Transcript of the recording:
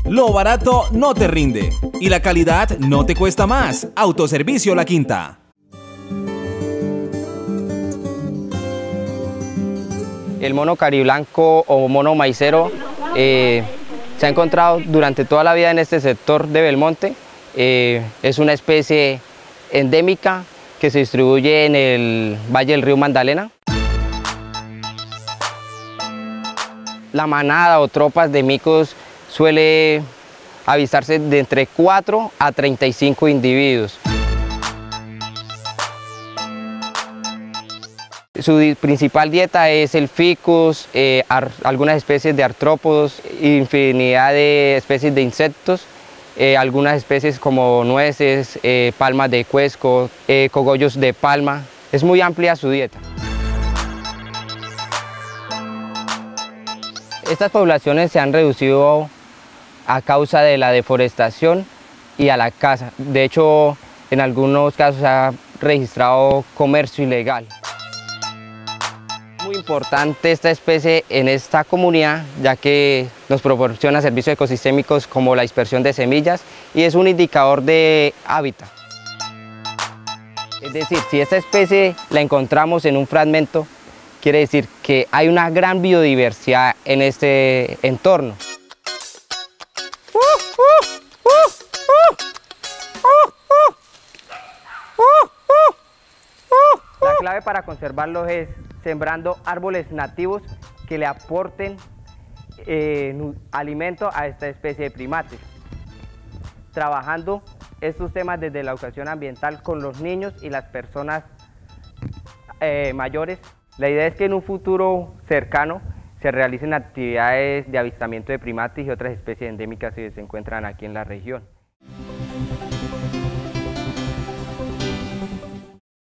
Lo barato no te rinde y la calidad no te cuesta más. Autoservicio La Quinta. El mono cariblanco o mono maicero se ha encontrado durante toda la vida en este sector de Belmonte. Es una especie endémica que se distribuye en el valle del río Magdalena. La manada o tropas de micos suele avistarse de entre 4 a 35 individuos. Su principal dieta es el ficus, algunas especies de artrópodos, infinidad de especies de insectos, algunas especies como nueces, palmas de cuesco, cogollos de palma. Es muy amplia su dieta. Estas poblaciones se han reducido a causa de la deforestación y a la caza. De hecho, en algunos casos se ha registrado comercio ilegal. Muy importante esta especie en esta comunidad, ya que nos proporciona servicios ecosistémicos como la dispersión de semillas y es un indicador de hábitat. Es decir, si esta especie la encontramos en un fragmento, quiere decir que hay una gran biodiversidad en este entorno. La clave para conservarlos es sembrando árboles nativos que le aporten alimento a esta especie de primates. Trabajando estos temas desde la educación ambiental con los niños y las personas mayores. La idea es que en un futuro cercano se realicen actividades de avistamiento de primates y otras especies endémicas que se encuentran aquí en la región.